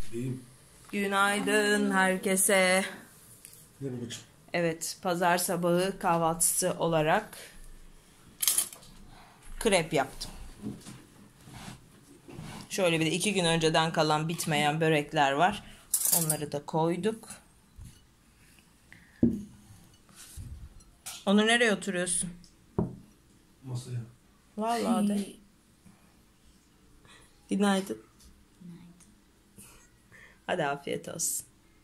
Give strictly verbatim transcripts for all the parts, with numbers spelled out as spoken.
İyiyim. Günaydın herkese. Ne babacığım? Evet, pazar sabahı kahvaltısı olarak krep yaptım. Şöyle bir de iki gün önceden kalan bitmeyen börekler var. Onları da koyduk. Onu nereye oturuyorsun? Masaya. Vallahi de. Günaydın. Hadi afiyet olsun.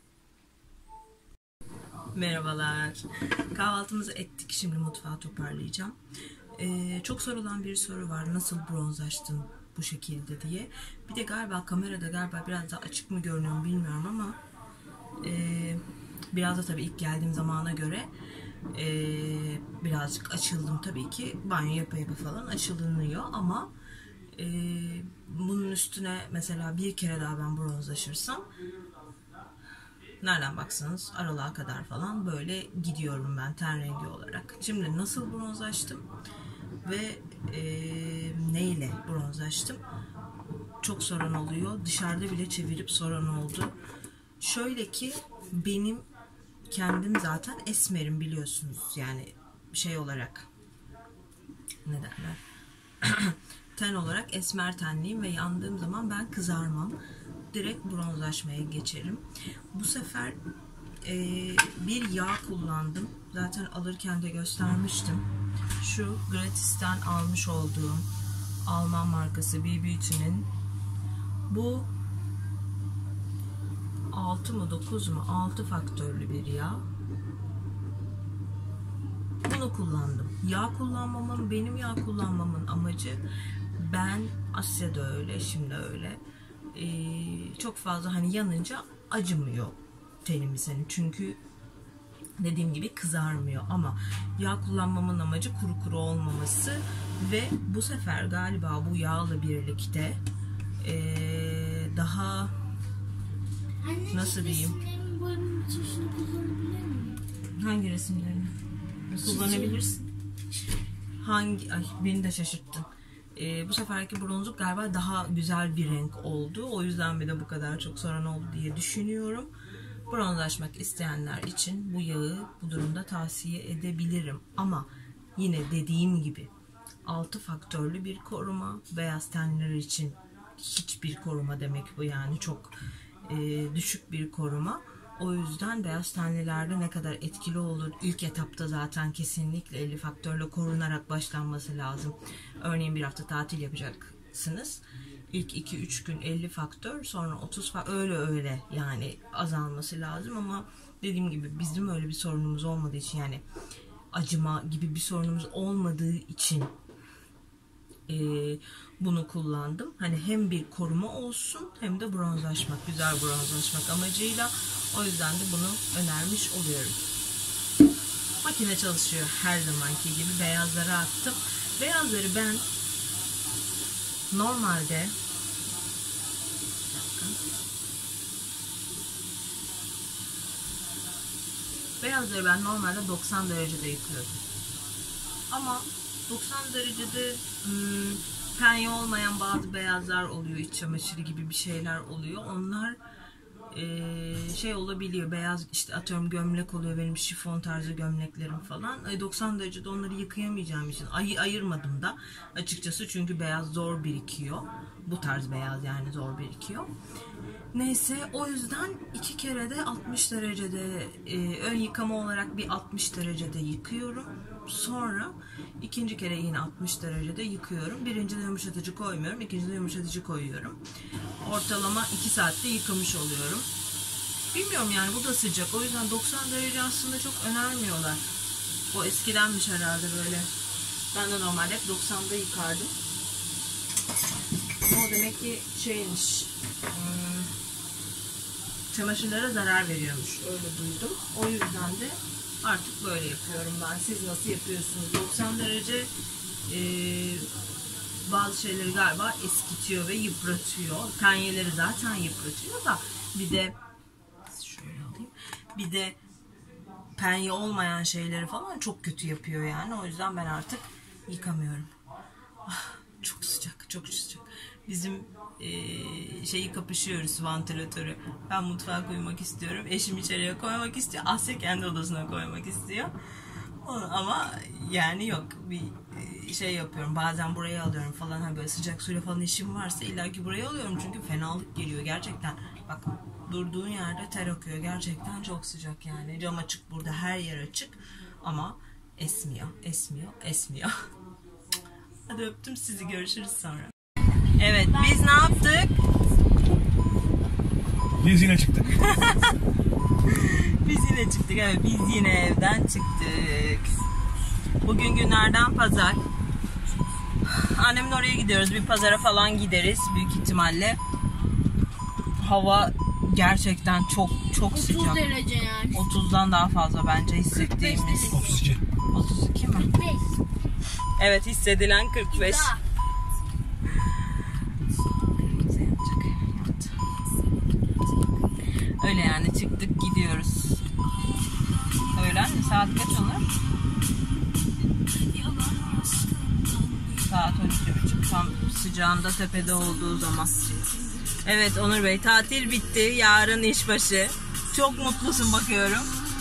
Merhabalar. Kahvaltımızı ettik. Şimdi mutfağı toparlayacağım. Ee, çok sorulan bir soru var. Nasıl bronzlaştın bu şekilde diye. Bir de galiba kamerada galiba biraz daha açık mı görünüyorum bilmiyorum ama e, biraz da tabii ilk geldiğim zamana göre e, birazcık açıldım tabii ki. Banyo yapa yapa falan açılınıyor ama e, bunun üstüne mesela bir kere daha ben bronzlaşırsam nereden baksanız aralığa kadar falan böyle gidiyorum ben ten rengi olarak. Şimdi nasıl bronzlaştım ve e, neyle bronzlaştım? Çok soran oluyor. Dışarıda bile çevirip soran oldu. Şöyle ki benim kendim zaten esmerim biliyorsunuz. Yani şey olarak ne derler? Ten olarak esmer tenliyim ve yandığım zaman ben kızarmam. Direkt bronzlaşmaya geçerim. Bu sefer e, bir yağ kullandım. Zaten alırken de göstermiştim. Şu Gratis'ten almış olduğum Alman markası B Beauty'nin bu altı mı dokuz mu altı faktörlü bir yağ. Bunu kullandım. Yağ kullanmamın, benim yağ kullanmamın amacı, ben Asya'da öyle, şimdi öyle. Ee, çok fazla hani yanınca acımıyor tenimiz hani, çünkü dediğim gibi kızarmıyor, ama yağ kullanmamın amacı kuru kuru olmaması ve bu sefer galiba bu yağla birlikte ee, daha Anne, nasıl diyeyim, hangi resimlerini kullanabilirsin? Hangi, ay beni de şaşırttın. Ee, bu seferki bronzluk galiba daha güzel bir renk oldu. O yüzden bir de bu kadar çok soran oldu diye düşünüyorum. Bronzlaşmak isteyenler için bu yağı bu durumda tavsiye edebilirim. Ama yine dediğim gibi altı faktörlü bir koruma. Beyaz tenler için hiçbir koruma demek bu, yani çok e, düşük bir koruma. O yüzden beyaz tenlilerde ne kadar etkili olur? İlk etapta zaten kesinlikle elli faktörle korunarak başlanması lazım. Örneğin bir hafta tatil yapacaksınız. İlk iki üç gün elli faktör, sonra otuz faktör, öyle öyle yani azalması lazım. Ama dediğim gibi bizim öyle bir sorunumuz olmadığı için, yani acıma gibi bir sorunumuz olmadığı için e, bunu kullandım. Hani hem bir koruma olsun hem de bronzlaşmak, güzel bronzlaşmak amacıyla. O yüzden de bunu önermiş oluyorum. Makine çalışıyor her zamanki gibi. Beyazları attım. Beyazları ben normalde beyazları ben normalde doksan derecede yıkıyordum. Ama doksan derecede hmm, penye olmayan bazı beyazlar oluyor, iç çamaşırı gibi bir şeyler oluyor. Onlar Ee, şey olabiliyor, beyaz işte atıyorum gömlek oluyor, benim şifon tarzı gömleklerim falan. E, doksan derecede onları yıkayamayacağım için ay ayırmadım da açıkçası, çünkü beyaz zor birikiyor. Bu tarz beyaz yani zor birikiyor. Neyse, o yüzden iki kere de altmış derecede e, ön yıkama olarak bir altmış derecede yıkıyorum. Sonra ikinci kere yine altmış derecede yıkıyorum. Birincide yumuşatıcı koymuyorum, ikincide yumuşatıcı koyuyorum. Ortalama iki saatte yıkamış oluyorum. Bilmiyorum yani, bu da sıcak. O yüzden doksan derece aslında çok önermiyorlar. O eskidenmiş herhalde böyle. Ben de normalde hep doksanda yıkardım. Ama o demek ki şeymiş, hmm, çamaşırlara zarar veriyormuş. Öyle duydum. O yüzden de artık böyle yapıyorum ben. Siz nasıl yapıyorsunuz? doksan derece e, bazı şeyleri galiba eskitiyor ve yıpratıyor. Penyeleri zaten yıpratıyor da bir de şöyle alayım. Bir de penye olmayan şeyleri falan çok kötü yapıyor yani. O yüzden ben artık yıkamıyorum. Ah, çok sıcak, çok sıcak. Bizim e, şeyi kapışıyoruz, vantilatörü. Ben mutfağa koymak istiyorum. Eşim içeriye koymak istiyor. Asya kendi odasına koymak istiyor. Ama yani yok, bir şey yapıyorum, bazen buraya alıyorum falan, hani böyle sıcak suyla falan işim varsa illaki buraya alıyorum çünkü fenalık geliyor gerçekten. Bak, durduğun yerde ter akıyor, gerçekten çok sıcak yani. Cam açık, burada her yer açık ama esmiyor, esmiyor, esmiyor. Hadi öptüm sizi, görüşürüz sonra. Evet, biz ne yaptık? Biz yine çıktık. Biz yine çıktık, evet, biz yine evden çıktık. Bugün günlerden pazar. Annemin oraya gidiyoruz, bir pazara falan gideriz büyük ihtimalle. Hava gerçekten çok çok sıcak. otuz derece yani. otuzdan daha fazla bence hissettiğimiz. otuz iki. otuz iki mi? beş. Evet, hissedilen kırk beş. Daha. Öyle yani, çıktık gidiyoruz. Öğlen mi? Saat kaç olur? Saat on iki buçuk. Tam sıcağında tepede olduğu zaman. Evet Onur Bey, tatil bitti. Yarın işbaşı. Çok mutlusun bakıyorum.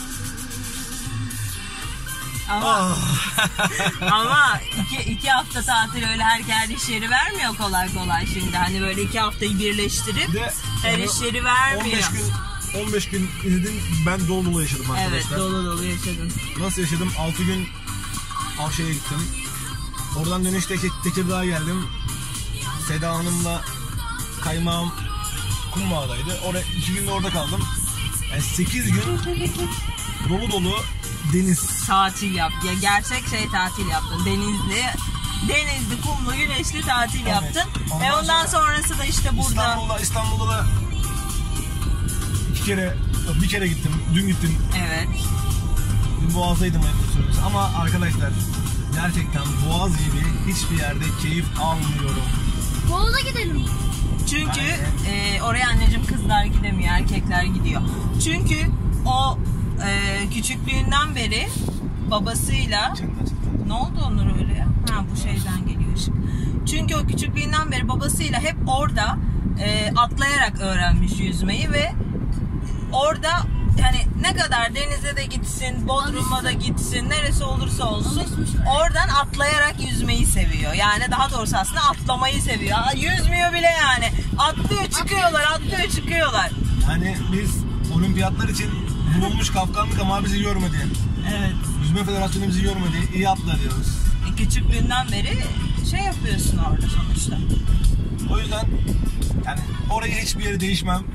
Ama ama iki, iki hafta tatil öyle her iş yeri vermiyor kolay kolay şimdi. Hani böyle iki haftayı birleştirip De, her iş yeri vermiyor. on beş gün on beş gün izledim, ben dolu dolu yaşadım arkadaşlar. Evet, dolu dolu yaşadın. Nasıl yaşadım? altı gün Avşa'ya gittim. Oradan dönüşte Tekirdağ'a geldim. Seda Hanım'la kaymağım Kumbağa'daydı. Oraya iki gün de orada kaldım. Yani sekiz gün dolu dolu deniz. Tatil yap. Ya gerçek şey tatil yaptın. Denizli, denizli, kumlu, güneşli tatil Evet. yaptın. Ondan Ve ondan sonra sonrası da işte burada. İstanbul'da İstanbul'da da iki kere bir kere gittim. Dün gittim. Evet. Dün Boğaz'daydım süresi. Ama arkadaşlar gerçekten Boğaz gibi hiçbir yerde keyif almıyorum. Bolu'da gidelim. Çünkü e, oraya anneciğim kızlar gidemiyor, erkekler gidiyor. Çünkü o e, küçüklüğünden beri babasıyla... Ne oldu Onur öyle ya? Ha, bu şeyden geliyor ışık. Çünkü o küçüklüğünden beri babasıyla hep orada e, atlayarak öğrenmiş yüzmeyi ve orada yani ne kadar denize de gitsin, Bodrum'a da gitsin, neresi olursa olsun oradan atlayarak yüzmeyi seviyor. Yani daha doğrusu aslında atlamayı seviyor. Yüzmüyor bile yani. Atlıyor çıkıyorlar, atlıyor çıkıyorlar. Yani biz olimpiyatlar için bulunmuş kaptanlık ama bizi yormadı. Evet. Yüzme Federasyonu bizi yormadı. İyi atla diyoruz. E, küçüklüğünden beri şey yapıyorsun orada sonuçta. O yüzden yani orayı hiçbir yere değişmem.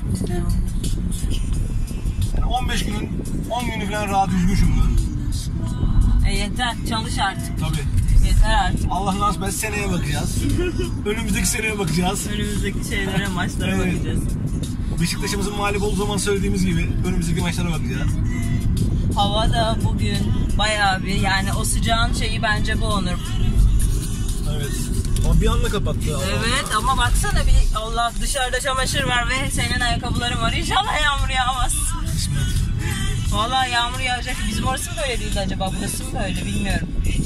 Yani on beş günün on günü falan rahat yüzmüşümdür. E yeter, çalış artık. Tabii. Yeter artık. Allah nasip etse seneye bakacağız. Önümüzdeki seneye bakacağız. Önümüzdeki şeylere, maçlara Evet. bakacağız. Beşiktaş'ımızın mağlup olduğu zaman söylediğimiz gibi önümüzdeki maçlara bakacağız. Hava da bugün bayağı bir, yani o sıcağın şeyi bence bu Onur. Evet. Ama bir anda kapattı. Allah. Evet ama baksana bir, Allah, dışarıda çamaşır var ve senin ayakkabıların var. İnşallah yağmur yağmaz. İsmet. Vallahi yağmur yağacak. Bizim orası mı böyle değildi acaba? Burası mı böyle bilmiyorum.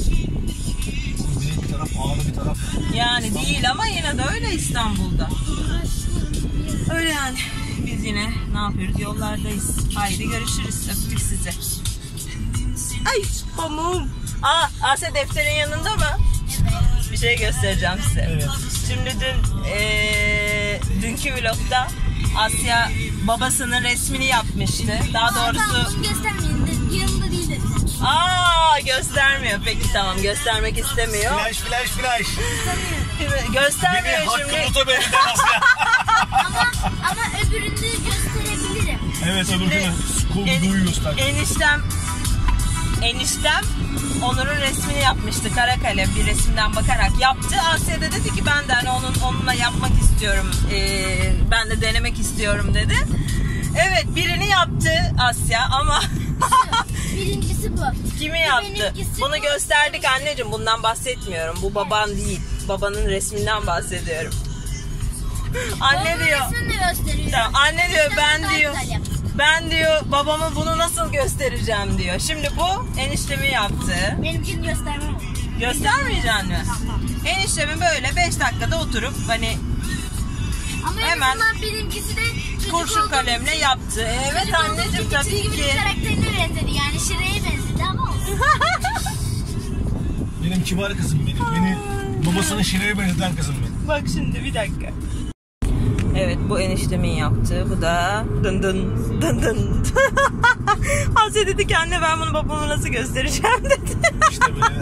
Bir taraf ağrı bir taraf. Yani değil ama yine de öyle İstanbul'da. Öyle yani. Biz yine ne yapıyoruz? Yollardayız. Haydi görüşürüz. Öptük sizi. Ay pamuğum. Aa, Asya defterin yanında mı? Bir şey göstereceğim size. Evet. Şimdi dün ee, dünkü vlogda Asya babasının resmini yapmıştı. Daha doğrusu... Tamam, bunu göstermeyin. De, yanımda değil dedi. Aa, göstermiyor. Peki tamam, göstermek istemiyor. Flash flash flash. Şimdi göstermiyor Beni şimdi. hakkı tuta beni Asya. ama ama öbürünü gösterebilirim. Evet öbürkünü. Cool En- Blue'yu göster. eniştem eniştem Onur'un resmini yapmıştı. Kara kalem bir resimden bakarak yaptı. Asya da dedi ki ben de hani onun onunla yapmak istiyorum. Ee, ben de denemek istiyorum dedi. Evet, birini yaptı Asya ama Birincisi bu. kimi yaptı? Benimkisi Bunu bu. gösterdik anneciğim. Bundan bahsetmiyorum. Bu baban değil. Babanın resminden bahsediyorum. Anne Babamın diyor. resmini de gösteriyor. Tamam, anne diyor İşte ben daha diyor. güzel yaptı. Ben diyor babama bunu nasıl göstereceğim diyor. Şimdi bu eniştemi yaptı. Benimkini göstermem. Göstermeyeceksin mi? Eniştemin böyle beş dakikada oturup hani Ama en Hemen azından benimkisi de çocuk kurşun olduğum kalemle için- yaptı. Evet çocuk olduğum anneciğim için tabii çizgi ki. film karakterine benzedi. Yani Şire'ye benzedi ama olsun. Benim kibar kızım benim. Beni babasının Şire'ye benzeten kızım benim. Bak şimdi bir dakika. Evet bu eniştemin yaptığı. Bu da dın dın dın dın. Asya dedi ki anne ben bunu babama nasıl göstereceğim dedi. İşte böyle.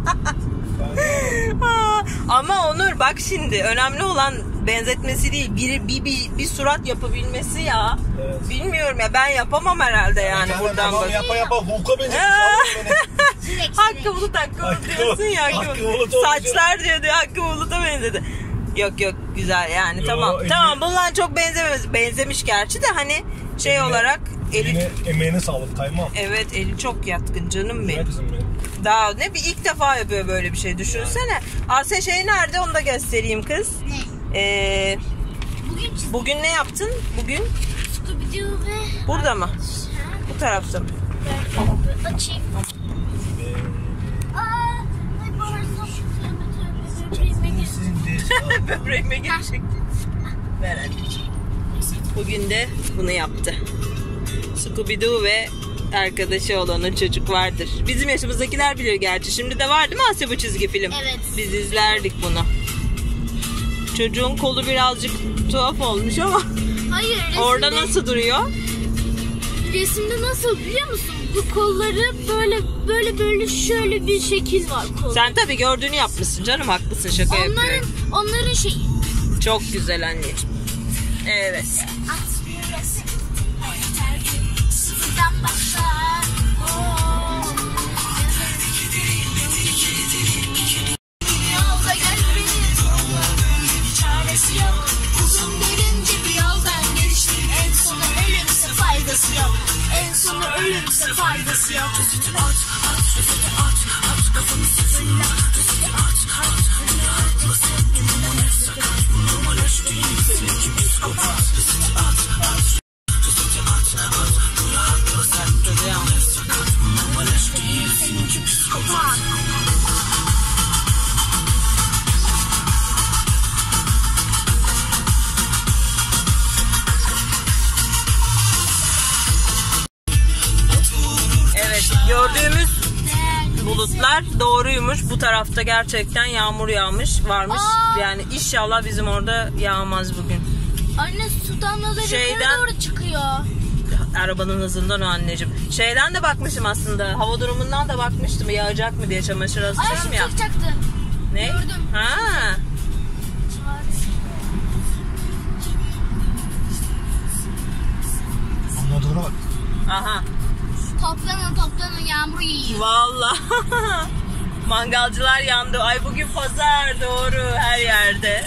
Aa, ama Onur bak şimdi önemli olan benzetmesi değil. Bir, bir, bir, bir surat yapabilmesi ya. Evet. Bilmiyorum ya ben yapamam herhalde yani Yani buradan babam bak. yapa yapa Hulk'a benzetmiş oğlum beni. Şirek Hakkı Şirek. Bulut Hakkı Bulut Hakkı diyorsun ya. Bulut, Hakkı Hakkı Bulut. Bulut olmuş Saçlar diyor diyor Hakkı Bulut'a benzedi. Yok yok güzel yani Yo, tamam. eli- Tamam bunlar çok benzemez. Benzemiş gerçi de hani şey Eline- olarak eli Eline, emeğine sağlık kaymam. evet eli çok yatkın canım Güzel benim. kızım benim. Daha ne bir ilk defa yapıyor böyle bir şey düşünsene. Asya şey nerede onu da göstereyim kız. Ne? Ee, Bugün çizgi bugün ne yaptın? Bugün Scooby-Doo ve... burada mı? Ha, Bu tarafta mı? böyle açayım. Aa, ay bağırsam. Böbreğime girdi. Böbreğime girecek. Ver anneciğim. Bugün de bunu yaptı. Scooby-Doo ve arkadaşı olan o çocuk vardır. Bizim yaşımızdakiler bilir gerçi. Şimdi de var değil mi Asya bu çizgi film? Evet. Biz izlerdik bunu. Çocuğun kolu birazcık tuhaf olmuş ama Hayır, resimde, orada nasıl duruyor? resimde nasıl biliyor musun? Bu kolları böyle böyle böyle şöyle bir şekil var kol. Sen tabii gördüğünü yapmışsın canım, haklısın, şaka Onların yapıyorum. onların şeyi. Çok güzel anneciğim. Evet. Sıfırdan başlar. Yolda gel beni. Çaresi yok. Uzun derince bir yoldan geçtim. En sonu ölümse faydası yok. En sonu ölümse faydası yok. At at at at kafamı sıfırla. At at Evet, gördüğümüz bulutlar doğruymuş. Bu tarafta gerçekten yağmur yağmış varmış. Aa! Yani inşallah bizim orada yağmaz bugün. Anne su damlaları Şeyden- yukarı doğru çıkıyor. Arabanın hızından o anneciğim. Şeyden de bakmışım aslında. Hava durumundan da bakmıştım. Yağacak mı diye çamaşır asacağım Ayağım ya. çıkacaktı. Ne? gördüm. Ha. Anladığına bak. Aha. Toplanın toplanın yağmur yiyor. Vallahi. Mangalcılar yandı. Ay bugün pazar, doğru, her yerde.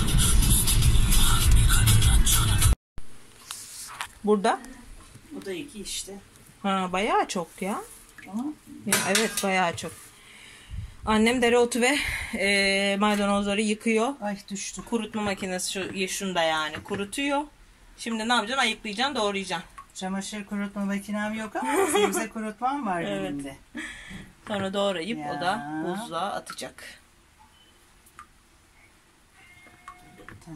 Burada. Bu da iki işte. Ha bayağı çok ya. Ama Ya, evet bayağı çok. Annem dereotu ve e, maydanozları yıkıyor. ay düştü. Kurutma makinesi şu, şunda yani kurutuyor. Şimdi ne yapacaksın? Ayıklayacaksın, doğrayacaksın. Çamaşır kurutma makinem yok ama sebze kurutmam var Evet. benim de. Sonra doğrayıp o da Ya. buzluğa atacak. Tamam.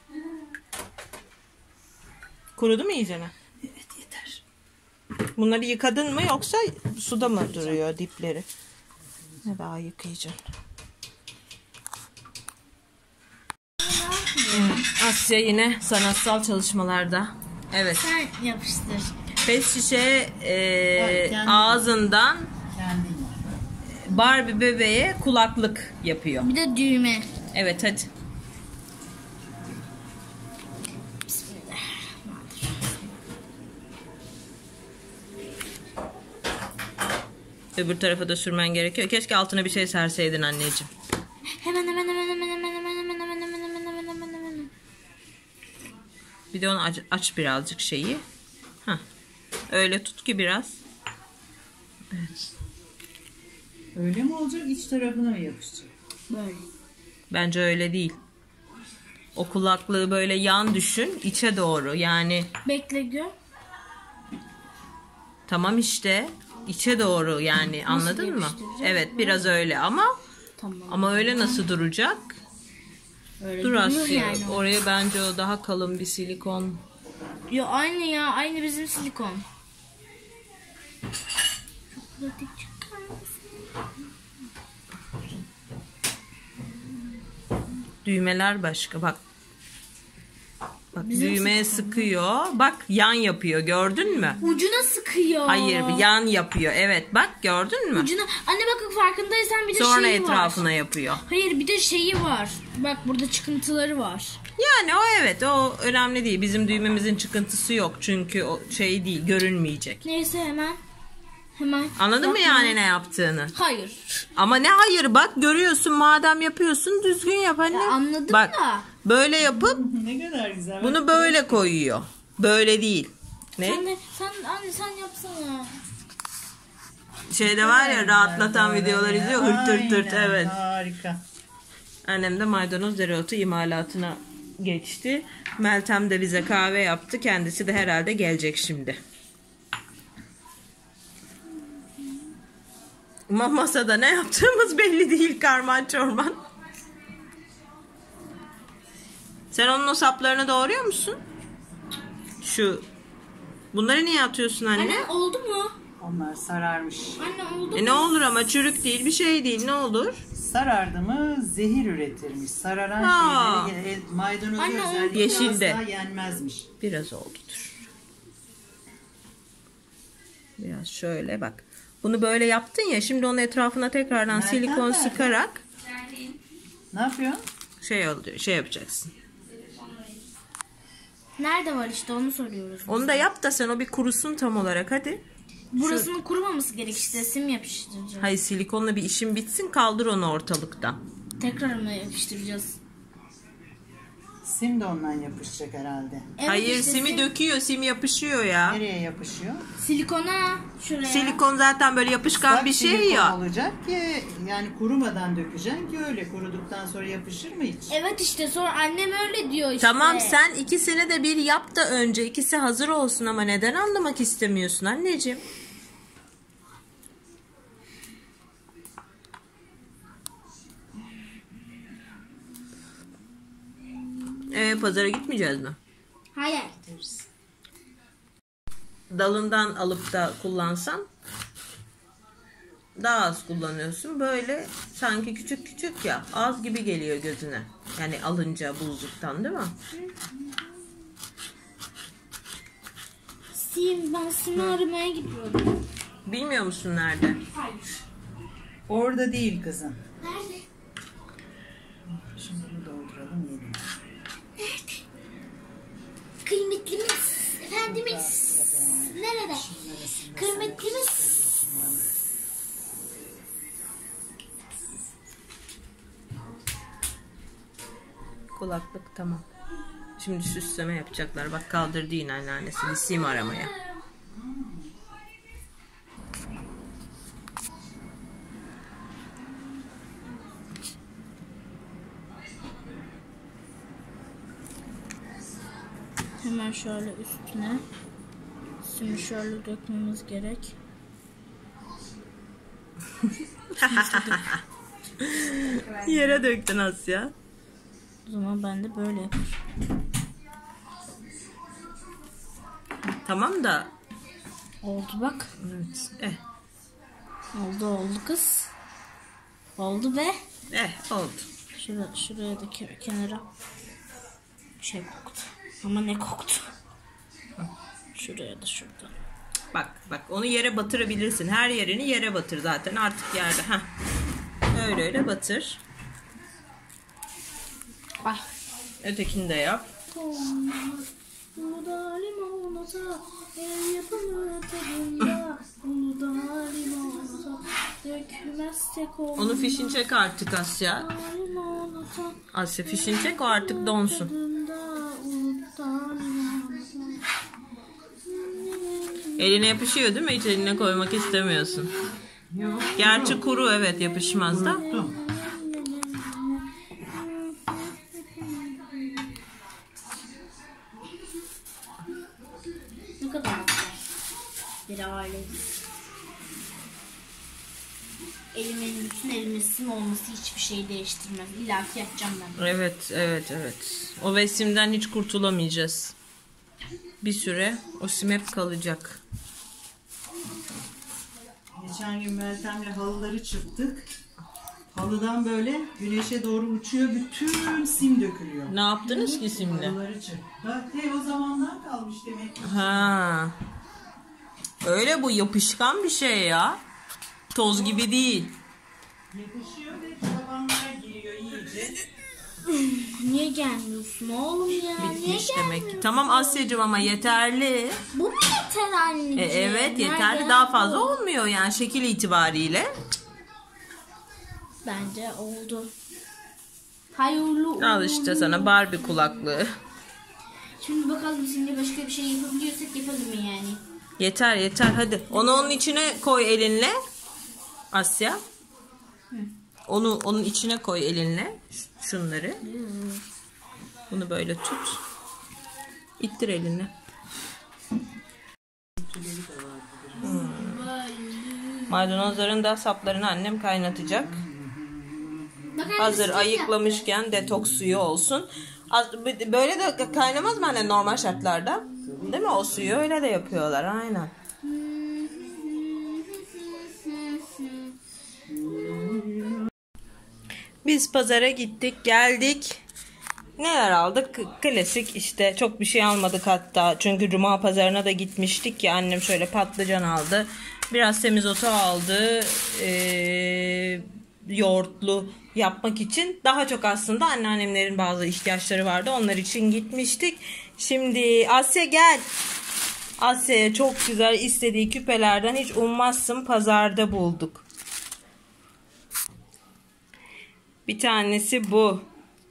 Kurudu mu iyicene? Evet yeter. Bunları yıkadın mı yoksa suda mı duruyor dipleri? Ne daha yıkayacaksın? Hmm, Asya yine sanatsal çalışmalarda. Evet. Sen yapıştır. Pet şişe e, Evet, kendim. ağzından Kendim. Barbie bebeğe kulaklık yapıyor. Bir de düğme. Evet hadi. Öbür tarafa da sürmen gerekiyor. Keşke altına bir şey serseydin anneciğim. Hemen hemen hemen hemen hemen hemen hemen hemen hemen hemen hemen hemen hemen. Bir de onu aç, aç birazcık şeyi. Hah. Öyle tut ki biraz. Evet. Öyle mi olacak? İç tarafına mı yapışacak? Böyle. Bence öyle değil. O kulaklığı böyle yan düşün, içe doğru. Yani Bekle gör. tamam işte içe doğru yani, anladın mı? yapıştıracağım? Evet biraz öyle ama Tamam. ama öyle nasıl duracak? Öyle Dur durmuyor Asya. yani. Oraya bence o daha kalın bir silikon. Yo aynı ya, aynı bizim silikon. Çok pratik çıkar mısın? Düğmeler başka bak. Bak Bizim düğmeye sıkıyor. Bak yan yapıyor, gördün mü? Ucuna sıkıyor. Hayır, yan yapıyor. Evet bak, gördün mü? Ucuna. Anne bakın farkındaysan bir de Sonra şeyi etrafına var. yapıyor. Hayır bir de şeyi var. Bak burada çıkıntıları var. Yani o evet, o önemli değil. Bizim düğmemizin çıkıntısı yok. Çünkü o şey değil, görünmeyecek. Neyse hemen. Hemen. Anladın mı Yapma. yani ne yaptığını? Hayır. Ama ne hayır, bak görüyorsun, madem yapıyorsun düzgün yap anne. Ya anladım bak, da. böyle yapıp Ne kadar güzel. bunu böyle koyuyor. Böyle değil. Ne? Sen de sen anne sen yapsana. Şeyde var ya, rahatlatan videolar izliyor. Hırt hırt hırt, Aynen, evet. Harika. Annem de maydanoz dereotu imalatına geçti. Meltem de bize kahve yaptı. Kendisi de herhalde gelecek şimdi. Ama masada ne yaptığımız belli değil, karman çorman. Sen onun o saplarını doğruyor musun? Şu. Bunları niye atıyorsun anne? Anne oldu mu? Onlar sararmış. Anne oldu E mu? ne olur ama, çürük değil, bir şey değil, ne olur? Sarardı mı zehir üretirmiş. Sararan Ha. şeyleri e, maydanozu Anne, özellikle yeşilde. asla yenmezmiş. Biraz oldudur. Biraz şöyle bak. Bunu böyle yaptın ya, şimdi onun etrafına tekrardan Nereden silikon nereden? sıkarak Ne yapıyorsun? şey oluyor, şey yapacaksın. Nerede var işte onu soruyoruz. Onu da yap da sen, o bir kurusun tam olarak, hadi. Burasının kurumaması gerek işte, sim yapıştıracağız. Hayır, silikonla bir işin bitsin, kaldır onu ortalıktan. Tekrar mı yapıştıracağız? Sim de ondan yapışacak herhalde. Evet, Hayır, işte simi sim- döküyor, sim yapışıyor ya. Nereye yapışıyor? Silikona şuraya. Silikon zaten böyle yapışkan Bak, bir şey silikon ya. olacak ki yani kurumadan dökeceksin ki öyle kuruduktan sonra yapışır mı hiç? Evet işte sonra annem öyle diyor işte. Tamam, sen ikisini de bir yap da önce, ikisi hazır olsun, ama neden anlamak istemiyorsun anneciğim? Ee, pazara gitmeyeceğiz mi? Hayır. Dalından alıp da kullansan daha az kullanıyorsun. Böyle sanki küçük küçük ya, az gibi geliyor gözüne. Yani alınca buzluktan, değil mi? Sim, ben simi aramaya gidiyorum. Bilmiyor musun nerede? Hayır. Orada değil kızım. Nerede? Şimdi bunu dolduralım yiyelim. Kıymetlimiz, efendimiz. Nerede? Kıymetlimiz. Kulaklık tamam. Şimdi süsleme yapacaklar. Bak kaldırdı yine anneannesi. Liseyim aramaya. Hemen şöyle üstüne simi şöyle dökmemiz gerek. Yere döktün Asya. O zaman ben de böyle yaparım. Tamam da. Oldu bak. Evet. Eh. Oldu oldu kız. Oldu be. Eh oldu. Şuraya, şuraya da ke- kenara şey koktu. Ama ne koktu? Şuraya da şuradan. Bak bak, onu yere batırabilirsin. Her yerini yere batır zaten artık yerde. Heh. Öyle öyle batır. Ah. Ötekini de yap. Uludağ limonata, el yapımı tadında. Uludağ limonata, dökmezsek olmaz. Onu fişin çek artık Asya. Limonata, Asya fişin çek, o artık donsun. tadında. Uludağ limonata. Eline yapışıyor değil mi? Hiç eline koymak istemiyorsun. Yok. Gerçi kuru, evet, yapışmaz da. Unuttum. Ne kadar güzel bir aile. elimin bütün elimin sim olması hiçbir şey değiştirmez. İlla ki yapacağım ben. Evet, evet, evet. O ve simden hiç kurtulamayacağız. Bir süre o sim hep kalacak. Geçen gün Meltem'le halıları çırptık. Halıdan böyle güneşe doğru uçuyor. Bütün sim dökülüyor. Ne yaptınız ki simle? Halıları çırptık. Bak hey, o zamanlar kalmış demek ki. Ha. Öyle, bu yapışkan bir şey ya. Toz gibi değil. Yapışıyor ve tabanlara giriyor iyice. Niye gelmiyorsun oğlum ya? Niye Bitmiş demek ki. gelmiyorsun? Tamam Asya'cığım ama yeterli. Bu mu yeter anneciğim? E, evet yeterli, Nerede? daha fazla olmuyor yani şekil itibariyle. Bence oldu. Hayırlı Al işte sana Barbie kulaklığı. Şimdi bakalım şimdi başka bir şey yapabiliyorsak yapalım mı yani? Yeter yeter hadi. Onu onun içine koy elinle. Asya. Onu onun içine koy elinle. Ş- Şunları. Bunu böyle tut. İttir elinle. Hmm. Maydanozların da saplarını annem kaynatacak. Bak anne, Hazır sıcak ayıklamışken detoks suyu olsun. Az- Böyle de kaynamaz mı anne normal şartlarda? Değil mi? O suyu öyle de yapıyorlar aynen. Biz pazara gittik, geldik. Neler aldık? Klasik işte, çok bir şey almadık hatta. Çünkü cuma pazarına da gitmiştik ya, annem şöyle patlıcan aldı. Biraz semizotu aldı. Ee, yoğurtlu yapmak için. Daha çok aslında anneannemlerin bazı ihtiyaçları vardı. Onlar için gitmiştik. Şimdi Asya gel. Asya'ya çok güzel istediği küpelerden hiç ummazsın pazarda bulduk. Bir tanesi bu.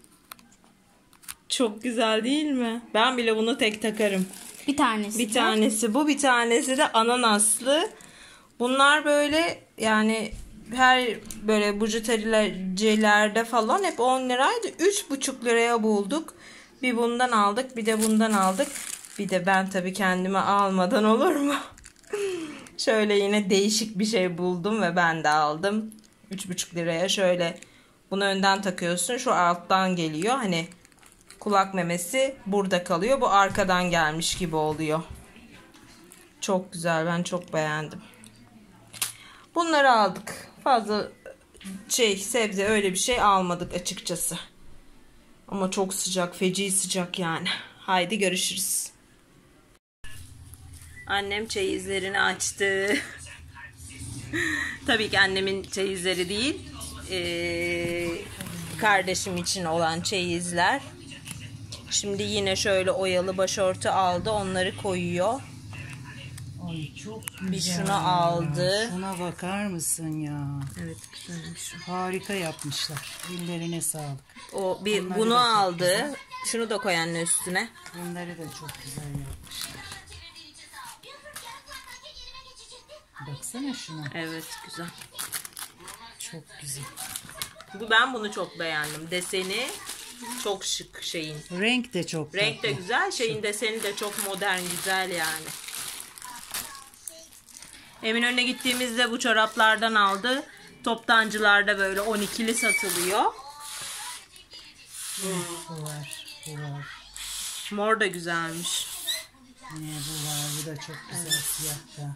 Çok güzel değil mi? Ben bile bunu tek takarım. Bir tanesi. Bir tanesi bu, bir tanesi de ananaslı. Bunlar böyle yani her böyle bujuterilerde falan hep on liraydı. üç buçuk liraya bulduk. Bir bundan aldık, bir de bundan aldık. Bir de ben tabii kendime almadan olur mu? Şöyle yine değişik bir şey buldum ve ben de aldım. üç buçuk liraya şöyle bunu önden takıyorsun. Şu alttan geliyor. Hani kulak memesi burada kalıyor. Bu arkadan gelmiş gibi oluyor. Çok güzel. Ben çok beğendim. Bunları aldık. Fazla şey sebze öyle bir şey almadık açıkçası. Ama çok sıcak. Feci sıcak yani. Haydi görüşürüz. Annem çeyizlerini açtı. Tabii ki annemin çeyizleri değil. Ee, kardeşim için olan çeyizler. Şimdi yine şöyle oyalı başörtü aldı. Onları koyuyor. Ay çok güzel. Bir şunu aldı. Şuna bakar mısın ya? Evet güzelmiş. Harika yapmışlar. Ellerine sağlık. O bir Bunları bunu da çok aldı. güzel. Şunu da koy anne üstüne. Bunları da çok güzel yapmışlar. Baksana şuna. Evet güzel. Çok güzel. Bu ben bunu çok beğendim. Deseni çok şık şeyin. Renk de çok Renk de tatlı. güzel. Şeyin deseni de çok modern, güzel yani. Eminönü'ne gittiğimizde bu çoraplardan aldı. Toptancılarda böyle on ikili satılıyor. Bu var. Bu var. Mor da güzelmiş. Yine bu var. Bu da çok güzel siyah da.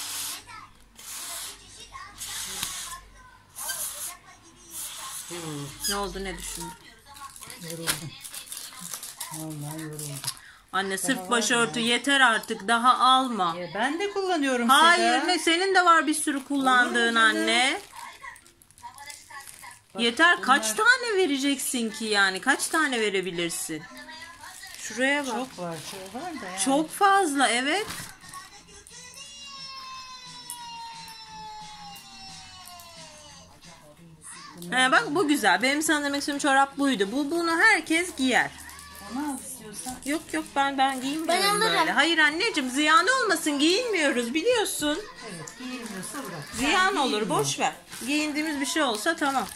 Ne oldu, ne düşündün? Yoruldum. Vallahi yoruldum. Anne sırf başörtü yeter artık, daha alma. E, ben de kullanıyorum Hayır, Seda. ne senin de var bir sürü kullandığın anne. Yeter, kaç tane vereceksin ki yani? Kaç tane verebilirsin? Şuraya bak. Çok var. Çok var da yani. Çok fazla, evet. He, bak bu güzel. Benim sana demek istediğim çorap buydu. Bu bunu herkes giyer. Onu al istiyorsan. Yok yok ben ben giyinmiyorum Ben alırım. böyle. Hayır anneciğim, ziyan olmasın, giyinmiyoruz biliyorsun. Evet. Giyilmiyorsa bırak. Ziyan olur, boş ver. Giyindiğimiz bir şey olsa tamam.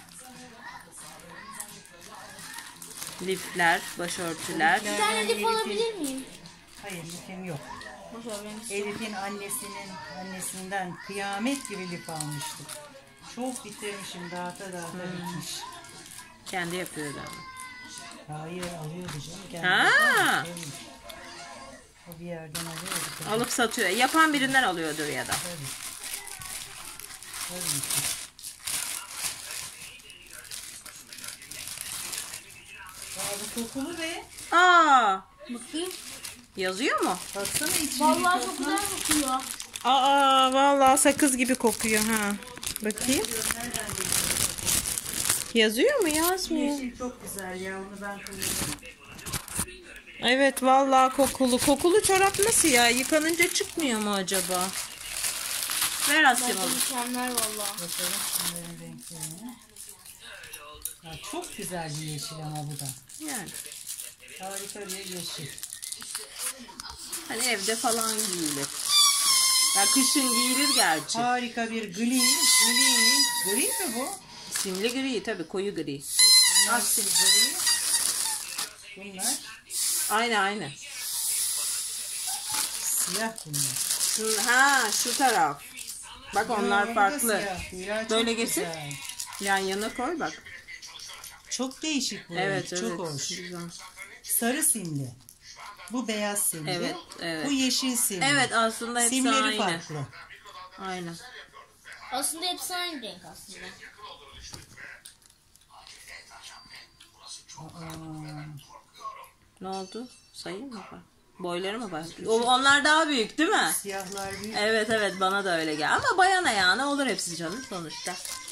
Lifler, başörtüler. Bir tane lif alabilir miyim? Hayır lifim yok. Boş ver benim. Elif'in annesinin annesinden kıyamet gibi lif almıştık. Çok bitirmişim, dağıta dağıta bitmiş. Kendi yapıyordu ama. Hayır, alıyordu canım. Kendi Ha. yapardı, şeymiş. O bir yerden alıyordu. Tabii. Alıp satıyor. Yapan birinden alıyordur ya da. Tabii. Tabii. Abi kokulu be. Aa, Bakayım. yazıyor mu? Baksana içine. Vallahi çok güzel kokuyor. Aa, vallahi sakız gibi kokuyor ha. Bakayım. Yazıyor mu? Yazmıyor. Yeşil çok güzel ya, onu ben koyuyorum. Evet, vallahi kokulu. Kokulu çorap nasıl ya? Yıkanınca çıkmıyor mu acaba? Ver Asya Bence bana. mükemmel valla. Bakalım şunların renklerine. Ya çok güzel bir yeşil ama bu da. Yani. Harika bir yeşil. Hani evde falan giyilir. Ya kışın giyilir gerçi. Harika bir gri. Gri. Gri mi bu? Simli gri tabii, koyu gri. Bunlar gri. Bunlar Aynı aynı. siyah bunlar. Şu, ha şu taraf. Bak onlar Ya, farklı. bu da siyah. Ya, çok Böyle getir. güzel. Yan yana koy bak. Çok değişik bu. Evet renk, evet. Çok hoş. Güzel. Sarı simli. Bu beyaz simli. Evet, evet. Bu yeşil simli. Evet, aslında hepsi Simleri aynı. farklı. Aynen. Aslında hepsi aynı renk aslında. Ne oldu? Sayayım mı? Boyları mı var? O, onlar daha büyük değil mi? Siyahlar büyük. Evet evet, bana da öyle gel. Ama bayan ayağına olur hepsi canım sonuçta.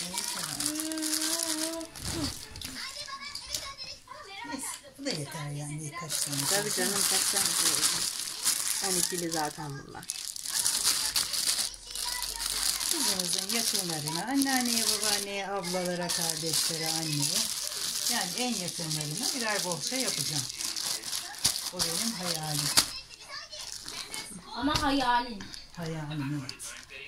Neyse, bu da yeter yani kaç tane. Tabii canım, kaç tane oldu? on ikili zaten bunlar. Kızımızın yakınlarına, anneanneye, babaanneye, ablalara, kardeşlere, anneye. Yani en yakınlarına birer bohça yapacağım. O benim hayalim. Ama hayalin. Hayalim evet.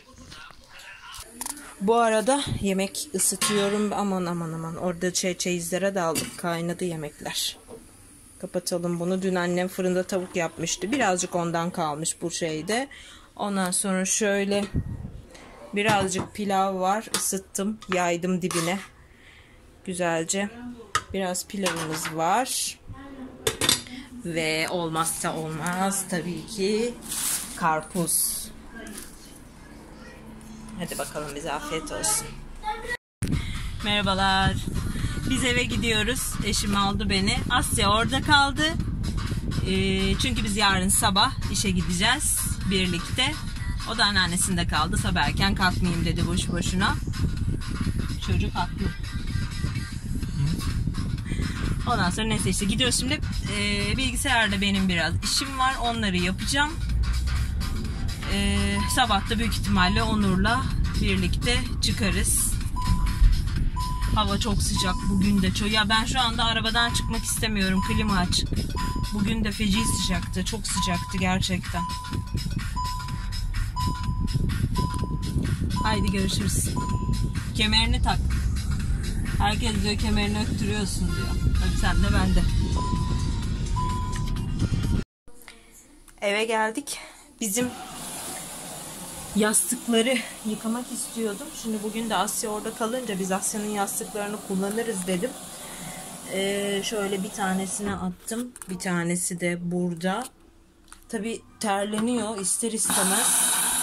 Bu arada yemek ısıtıyorum. Aman aman aman. Orada şey, çeyizlere daldık. Kaynadı yemekler. Kapatalım bunu. Dün annem fırında tavuk yapmıştı. Birazcık ondan kalmış bu şeyde. Ondan sonra şöyle birazcık pilav var. Isıttım. Yaydım dibine. Güzelce. Biraz pilavımız var. Ve olmazsa olmaz tabii ki karpuz. Hadi bakalım, bize afiyet olsun. Merhabalar. Biz eve gidiyoruz. Eşim aldı beni. Asya orada kaldı. Ee, çünkü biz yarın sabah işe gideceğiz birlikte. O da anneannesinde kaldı. Sabah erken kalkmayayım dedi boş boşuna. Çocuk haklı. Ondan sonra neyse işte gidiyoruz şimdi. Ee, bilgisayarda benim biraz işim var. Onları yapacağım. Ee, sabah da büyük ihtimalle Onur'la birlikte çıkarız. Hava çok sıcak. Bugün de çok. Ya ben şu anda arabadan çıkmak istemiyorum. Klima açık. Bugün de feci sıcaktı. Çok sıcaktı gerçekten. Haydi görüşürüz. Kemerini tak. Herkes diyor kemerini öttürüyorsun diyor. Tabii sen de ben de. Eve geldik. Bizim yastıkları yıkamak istiyordum. Şimdi bugün de Asya orada kalınca biz Asya'nın yastıklarını kullanırız dedim. Ee, şöyle bir tanesine attım. Bir tanesi de burada. Tabii terleniyor ister istemez.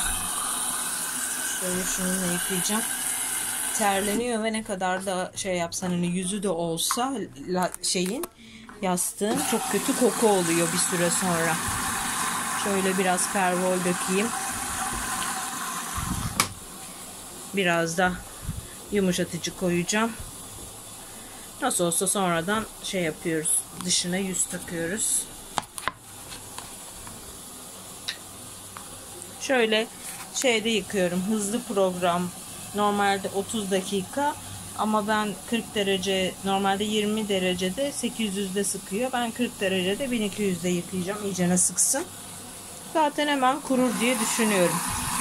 Şöyle şununla yıkayacağım. Terleniyor ve ne kadar da şey yapsan, hani yüzü de olsa la, şeyin yastığın çok kötü koku oluyor bir süre sonra. Şöyle biraz pervol dökeyim. Biraz da yumuşatıcı koyacağım. Nasıl olsa sonradan şey yapıyoruz. Dışına yüz takıyoruz. Şöyle şeyde yıkıyorum. Hızlı program. Normalde otuz dakika ama ben kırk derece, normalde yirmi derecede sekiz yüzde sıkıyor. Ben kırk derecede bin iki yüzde yıkayacağım. İyicene sıksın. Zaten hemen kurur diye düşünüyorum.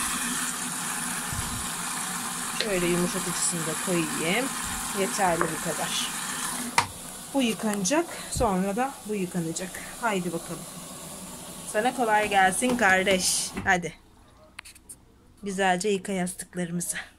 Şöyle yumuşatıcısını da koyayım. Yeterli bu kadar. Bu yıkanacak. Sonra da bu yıkanacak. Haydi bakalım. Sana kolay gelsin kardeş. Hadi. Güzelce yıka yastıklarımızı.